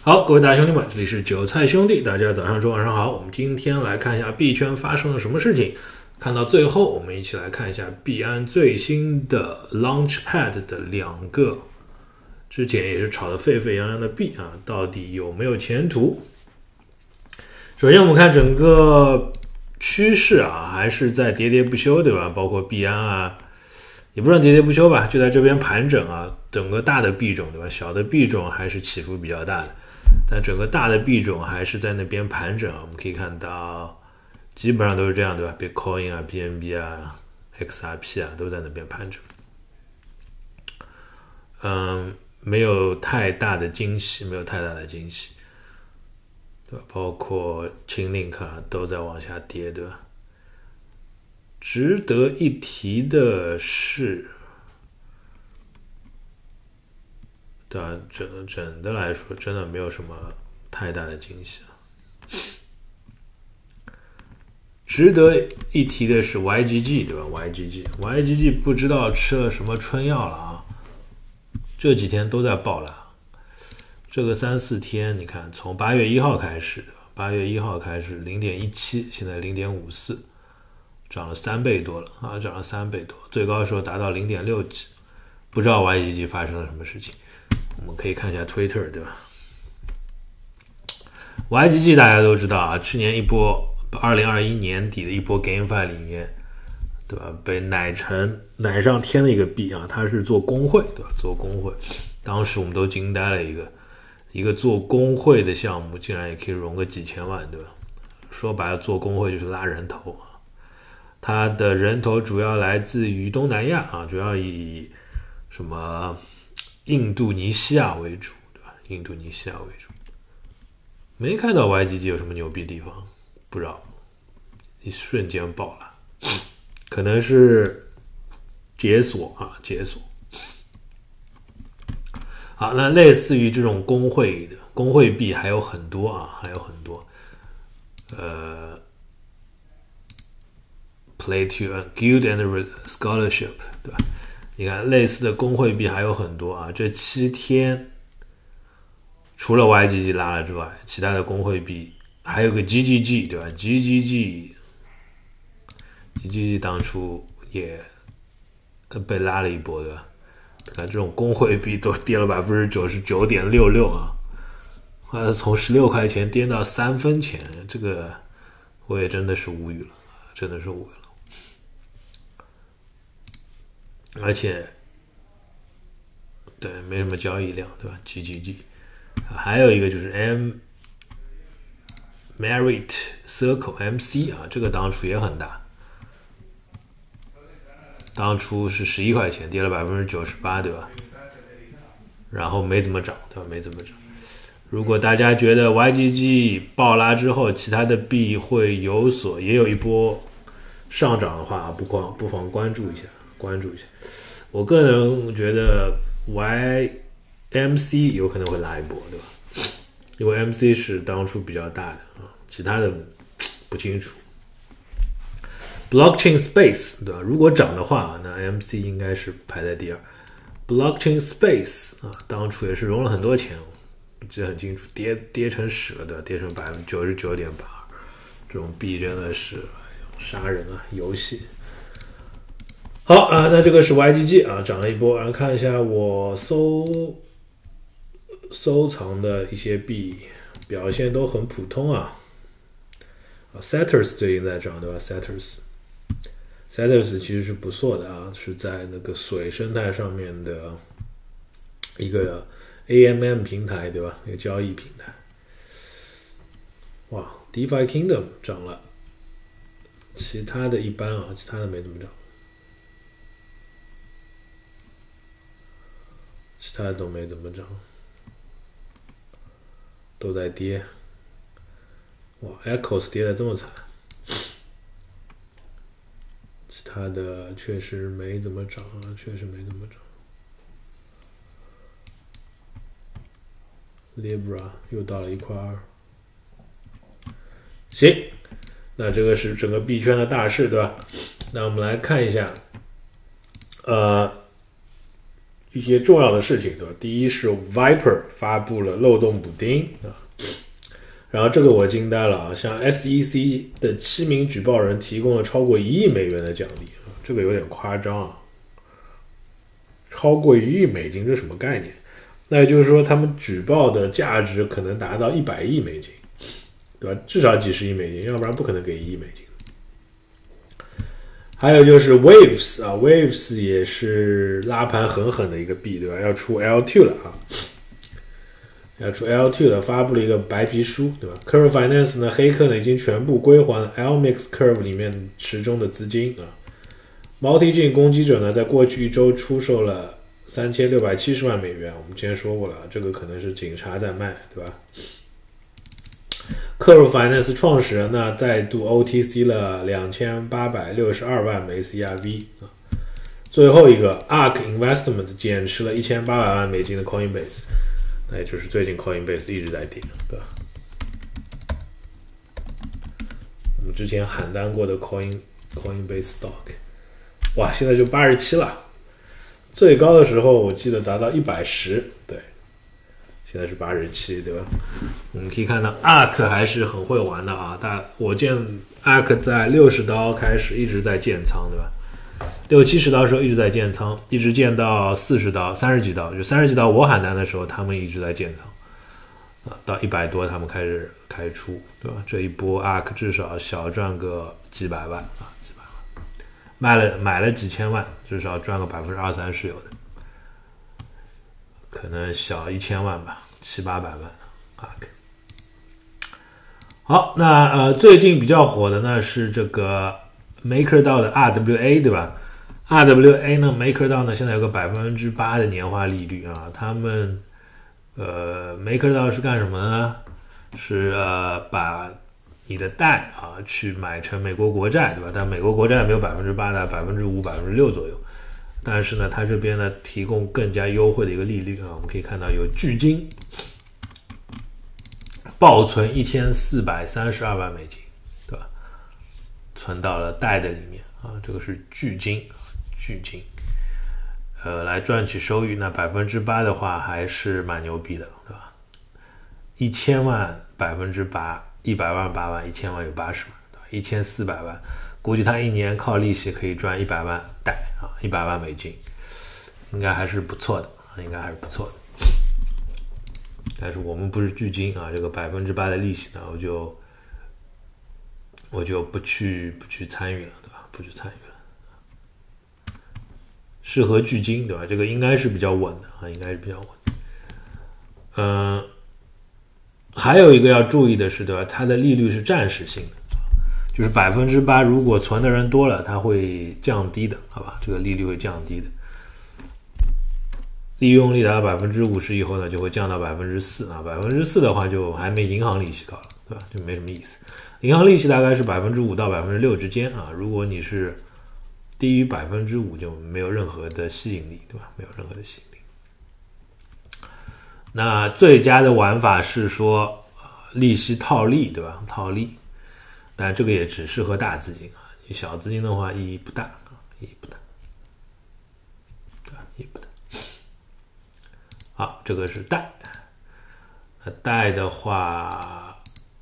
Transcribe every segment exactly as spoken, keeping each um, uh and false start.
好，各位大兄弟们，这里是韭菜兄弟，大家早上中晚上好。我们今天来看一下币圈发生了什么事情。看到最后，我们一起来看一下币安最新的 Launchpad 的两个之前也是炒得沸沸扬扬的币啊，到底有没有前途？首先，我们看整个趋势啊，还是在喋喋不休，对吧？包括币安啊，也不算喋喋不休吧，就在这边盘整啊。整个大的币种，对吧？小的币种还是起伏比较大的。但整个大的币种还是在那边盘整啊，我们可以看到基本上都是这样，对吧？ Bitcoin 啊 B N B 啊 X R P 啊都在那边盘整，嗯，没有太大的惊喜，没有太大的惊喜，对吧？包括 Chainlink 啊都在往下跌，对吧？值得一提的是，对吧？整整的来说，真的没有什么太大的惊喜。值得一提的是 Y G G， 对吧 ？Y G G，Y G G 不知道吃了什么春药了啊！这几天都在爆拉，这个三四天，你看，从八月一号开始，八月一号开始零点一七，现在零点五四，涨了三倍多了啊！涨了三倍多，最高的时候达到零点六几，不知道 Y G G 发生了什么事情。我们可以看一下 Twitter， 对吧 ？Y G G 大家都知道啊，去年一波，二零二一年底的一波 GameFi 里面，对吧？被奶成奶上天的一个币啊，它是做工会，对吧？做工会，当时我们都惊呆了，一个一个做工会的项目，竟然也可以融个几千万，对吧？说白了，做工会就是拉人头啊。它的人头主要来自于东南亚啊，主要以什么？印度尼西亚为主，对吧？印度尼西亚为主，没看到 Y G G 有什么牛逼地方，不知道，一瞬间爆了，可能是解锁啊，解锁。好，那类似于这种工会的工会币还有很多啊，还有很多，呃 ，Play to earn Guild and Scholarship， 对吧？你看，类似的工会币还有很多啊。这七天，除了 Y G G 拉了之外，其他的工会币还有个 G G G， 对吧 ？G G G，G G G 当初也被拉了一波，对吧？看这种工会币都跌了百分之九十九点六六啊，呃，从十六块钱跌到三分钱，这个我也真的是无语了，真的是无语了。而且，对，没什么交易量，对吧 ？G G G， 还有一个就是 M Merit Circle M C 啊，这个当初也很大，当初是十一块钱，跌了百分之九十八，对吧？然后没怎么涨，对吧？没怎么涨。如果大家觉得 Y G G 爆拉之后，其他的币会有所也有一波上涨的话，不妨不妨关注一下。关注一下，我个人觉得 Y M C 有可能会拉一波，对吧？因为 M C 是当初比较大的啊，其他的不清楚。Blockchain Space 对吧？如果涨的话，那 M C 应该是排在第二。Blockchain Space 啊，当初也是融了很多钱，我记得很清楚，跌跌成屎了，对吧？跌成百分之九十九点八，这种币真的是杀人啊！游戏。好啊，那这个是 Y G G 啊，涨了一波。然后看一下我收收藏的一些币，表现都很普通啊。啊 ，Setters 最近在涨，对吧 ？Setters，Setters 其实是不错的啊，是在那个水生态上面的一个 A M M 平台，对吧？一个交易平台。哇 ，DeFi Kingdom 涨了，其他的一般啊，其他的没怎么涨。其他的都没怎么涨，都在跌。哇 ，Echoes 跌得这么惨，其他的确实没怎么涨啊，确实没怎么涨。Libra 又到了一块二，行，那这个是整个币圈的大事，对吧？那我们来看一下，呃。 一些重要的事情，对吧？第一是 Viper 发布了漏洞补丁啊，然后这个我惊呆了啊！向 S E C 的七名举报人提供了超过一亿美元的奖励啊，这个有点夸张啊！超过一亿美金，这什么概念？那也就是说，他们举报的价值可能达到一百亿美金，对吧？至少几十亿美金，要不然不可能给一亿美金。还有就是 Waves 啊 ，Waves 也是拉盘狠狠的一个币，对吧？要出 L 二 了啊，要出 L 二 了，发布了一个白皮书，对吧 ？Curve Finance 呢，黑客呢已经全部归还了 L M I X Curve 里面池中的资金啊。Multi-Chain 攻击者呢，在过去一周出售了三千六百七十万美元，我们之前说过了，这个可能是警察在卖，对吧？Curve Finance 创始人呢，再度 O T C 了两千八百六十二万枚 C R V 啊。最后一个 Ark Investment 减持了一千八百万美金的 Coinbase， 那也就是最近 Coinbase 一直在跌，对吧？我们之前喊单过的 Coin Coinbase Stock， 哇，现在就八十七了，最高的时候我记得达到一百十，对。现在是八十七，对吧？我们可以看到 Ark 还是很会玩的啊！大我见 Ark 在六十刀开始一直在建仓，对吧？六七十刀的时候一直在建仓，一直建到四十刀、三十几刀。就三十几刀我喊单的时候，他们一直在建仓啊，到一百多他们开始开出，对吧？这一波 Ark 至少小赚个几百万啊，几百万，卖了买了几千万，至少赚个百分之二三十有的。可能小一千万吧，七八百万啊。好，那呃，最近比较火的呢是这个 MakerDAO 的 R W A， 对吧 ？R W A 呢 ，MakerDAO 呢现在有个百分之八的年化利率啊。他们呃 ，MakerDAO 是干什么呢？是呃，把你的贷啊去买成美国国债，对吧？但美国国债没有百分之八的，百分之五、百分之六左右。但是呢，它这边呢提供更加优惠的一个利率啊，我们可以看到有巨金报存一千四百三十二万美金，对吧？存到了贷的里面啊，这个是巨金，巨金，呃，来赚取收益。那百分之八的话还是蛮牛逼的，对吧？一千万百分之八，一百万八万，一千万有八十万，对吧？一千四百万。估计他一年靠利息可以赚一百万贷啊，一百万美金，应该还是不错的，应该还是不错的。但是我们不是巨金啊，这个百分之八的利息呢，我就我就不去不去参与了，对吧？不去参与了。适合巨金，对吧？这个应该是比较稳的啊，应该是比较稳。嗯、呃，还有一个要注意的是，对吧？它的利率是暂时性的。就是百分之八，如果存的人多了，它会降低的，好吧？这个利率会降低的。利用率达到百分之五十以后呢，就会降到百分之四啊。百分之四的话，就还没银行利息高了，对吧？就没什么意思。银行利息大概是百分之五到百分之六之间啊。如果你是低于百分之五，就没有任何的吸引力，对吧？没有任何的吸引力。那最佳的玩法是说，呃、利息套利，对吧？套利。但这个也只适合大资金啊，你小资金的话意义不大啊，意义不大，对吧？意义不大。好，这个是贷，那贷的话，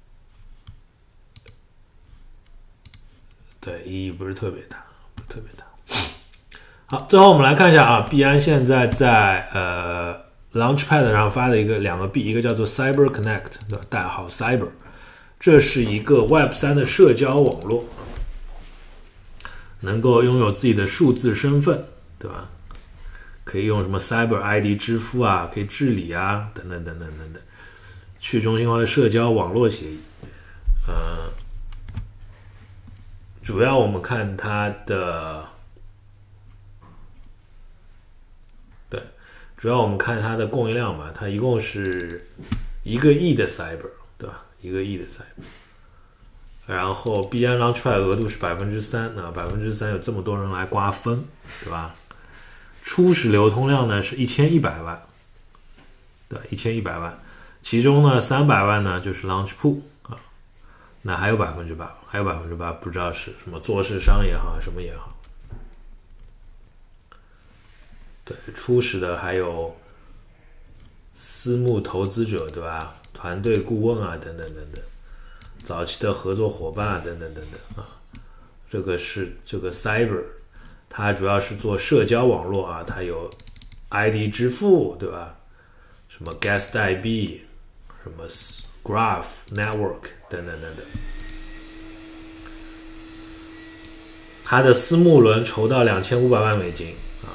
对，意义不是特别大，不是特别大。好，最后我们来看一下啊，币安现在在呃 Launchpad 上发的一个两个币，一个叫做 Cyber Connect 的代号 Cyber。这是一个 Web 三 的社交网络，能够拥有自己的数字身份，对吧？可以用什么 Cyber I D 支付啊，可以治理啊，等等等等等等。去中心化的社交网络协议，呃，主要我们看它的，对，主要我们看它的供应量吧，它一共是一个亿的 Cyber， 对吧？一个亿的 Cyber， 然后币安 Launchpad 额度是百分之三，那百分之三有这么多人来瓜分，对吧？初始流通量呢是一千一百万，对，一千一百万，其中呢三百万呢就是 Launch Pool 啊，那还有百分之八，还有百分之八不知道是什么做市商也好，什么也好。 对，初始的还有私募投资者，对吧？团队顾问啊，等等等等，早期的合作伙伴啊，等等等等啊。这个是这个 Cyber， 它主要是做社交网络啊，它有 I D 支付，对吧？什么 Gas 代币，什么 Graph Network 等等等等。它的私募轮筹到两千五百万美金啊，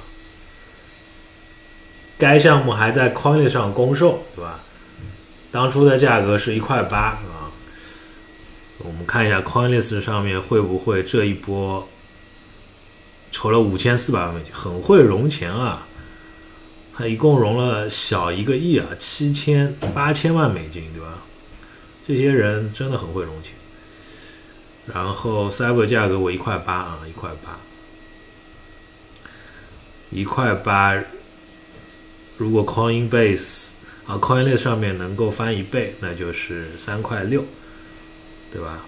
该项目还在 Coinlist 上公售，对吧？当初的价格是一块八啊，我们看一下 Coinlist 上面会不会这一波筹了五千四百万美金，很会融钱啊！它一共融了小一个亿啊，七千八千万美金，对吧？这些人真的很会融钱。然后 Cyber 价格我一块八啊，一块八，一块八。如果 Coinbase 啊 Coinlist 上面能够翻一倍，那就是三块六，对吧？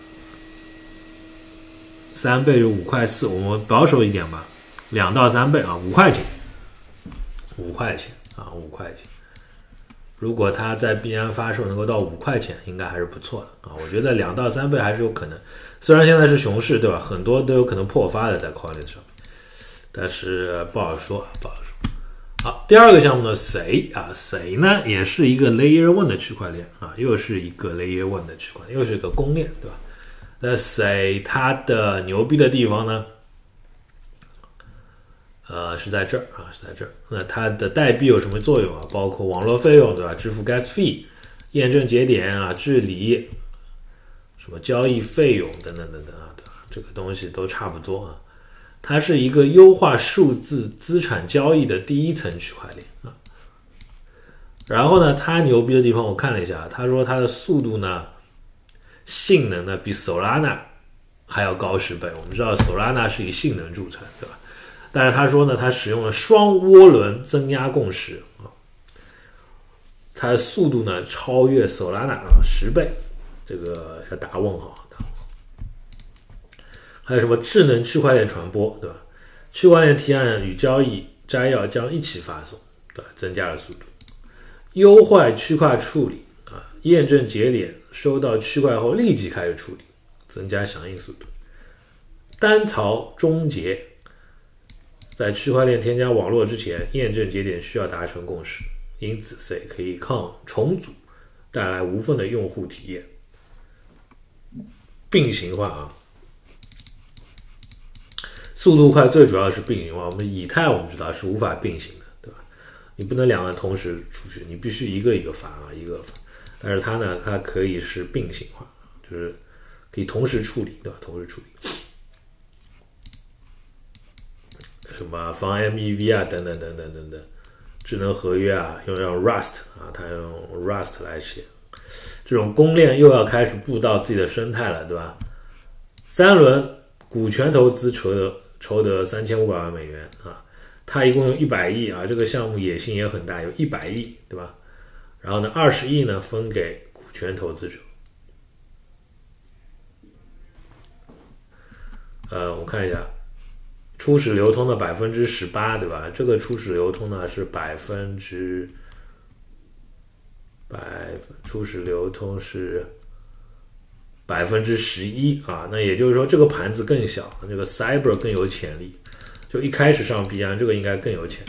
三倍就五块四，我们保守一点吧，两到三倍啊，五块钱，五块钱啊，五块钱。如果它在币安发售能够到五块钱，应该还是不错的啊。我觉得两到三倍还是有可能，虽然现在是熊市，对吧？很多都有可能破发的在 Coinlist 上面，但是不好说，不好说。好，第二个项目呢，谁啊？谁呢？也是一个 Layer One 的区块链啊，又是一个 Layer One 的区块链，又是一个公链，对吧？那谁它的牛逼的地方呢？呃，是在这儿啊，是在这儿。那它的代币有什么作用啊？包括网络费用，对吧？支付 gas fee、验证节点啊、治理、什么交易费用等等等等啊，对吧？这个东西都差不多啊。它是一个优化数字资产交易的第一层区块链啊。然后呢，它牛逼的地方我看了一下，他说它的速度呢、性能呢比 Solana 还要高十倍。我们知道 Solana 是以性能著称，对吧？但是他说呢，他使用了双涡轮增压共识啊，它的速度呢超越 Solana 啊十倍，这个要打问号，打问号。还有什么智能区块链传播，对吧？区块链提案与交易摘要将一起发送，对吧？增加了速度。优化区块处理啊，验证节点收到区块后立即开始处理，增加响应速度。单槽终结。在区块链添加网络之前，验证节点需要达成共识，因此 C 可以抗重组，带来无缝的用户体验。并行化啊，速度快最主要是并行化。我们以太我们知道是无法并行的，对吧？你不能两个同时出去，你必须一个一个发啊，一个发。但是它呢，它可以是并行化，就是可以同时处理，对吧？同时处理。什么防 M E V 啊，等等等等等等，智能合约啊，用用 Rust 啊，它用 Rust 来写，这种公链又要开始布到自己的生态了，对吧？三轮股权投资筹得筹得三千五百万美元啊，它一共有一百亿啊，这个项目野心也很大，有一百亿，对吧？然后呢，二十亿呢分给股权投资者。呃，我看一下。初始流通的百分之十八，对吧？这个初始流通呢是百分之百，初始流通是百分之十一啊。那也就是说，这个盘子更小，这个 Cyber 更有潜力。就一开始上币安，这个应该更有潜力。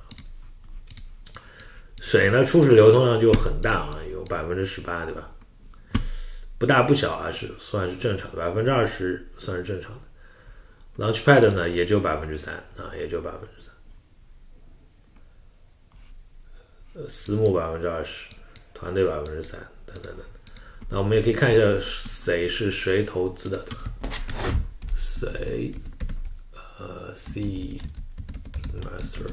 水呢，初始流通量就很大啊，有百分之十八，对吧？不大不小啊，是算是正常的，百分之二十算是正常的。Launchpad 呢也就百分之三啊，也就百分之三。呃，私募百分之二十，团队百分之三，等等等。那我们也可以看一下谁是谁投资的，对吧？谁呃 C Investor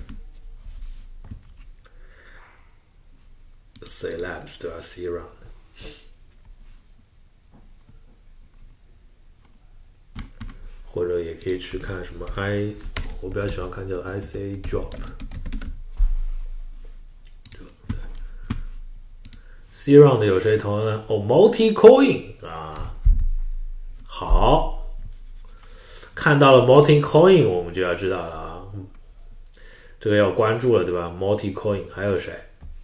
C Labs 对吧 ？C Round。或者也可以去看什么 I， 我比较喜欢看叫 I C A Job。C Round 有谁投呢？哦 ，Multicoin 啊，好，看到了 Multicoin， 我们就要知道了啊， 这个要关注了，对吧 ？Multicoin 还有谁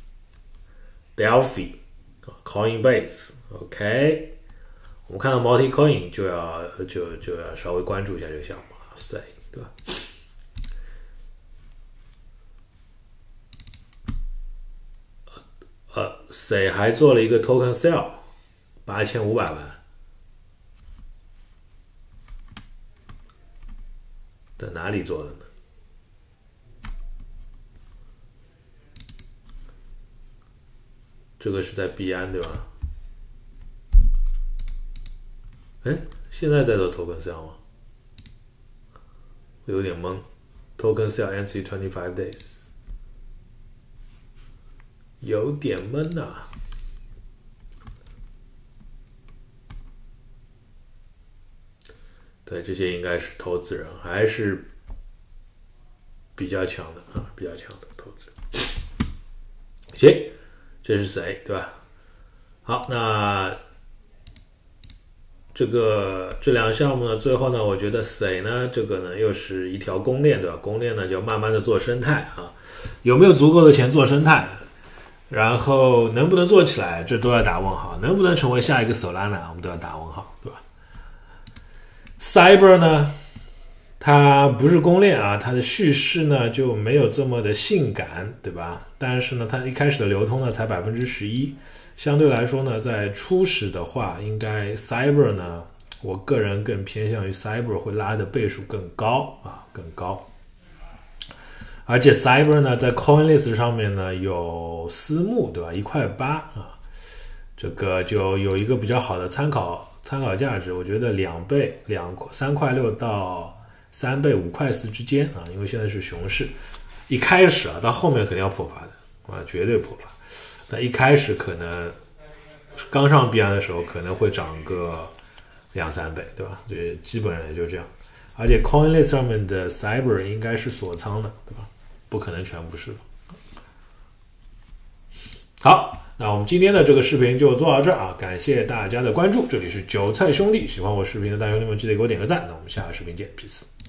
？Delphi、Coinbase，OK。我们看到 Multicoin 就要就就要稍微关注一下这个项目了，谁对吧？呃，谁还做了一个 Token Sale， 八千五百万，在哪里做的呢？这个是在币安对吧？哎，现在在做 Token Sale 吗？我有点懵。Token Sale N C twenty-five days， 有点闷啊。对，这些应该是投资人，还是比较强的啊，比较强的投资人。行，这是谁对吧？好，那这个这两个项目呢，最后呢，我觉得谁呢？这个呢，又是一条公链对吧？公链呢，就慢慢的做生态啊，有没有足够的钱做生态？然后能不能做起来，这都要打问号。能不能成为下一个 Solana， 我们都要打问号，对吧 ？Cyber 呢，它不是公链啊，它的叙事呢就没有这么的性感，对吧？但是呢，它一开始的流通呢才百分之十一。相对来说呢，在初始的话，应该 Cyber 呢，我个人更偏向于 Cyber 会拉的倍数更高啊，更高。而且 Cyber 呢，在 CoinList 上面呢有私募，对吧？一块八啊，这个就有一个比较好的参考参考价值。我觉得两倍、两三块六到三倍、五块四之间啊，因为现在是熊市，一开始啊，到后面肯定要破发的啊，绝对破发。但一开始可能刚上币安的时候可能会涨个两三倍，对吧？这基本上也就这样。而且 CoinList 上面的 Cyber 应该是锁仓的，对吧？不可能全部释放。好，那我们今天的这个视频就做到这儿啊，感谢大家的关注。这里是韭菜兄弟，喜欢我视频的大兄弟们记得给我点个赞。那我们下个视频见 ，peace。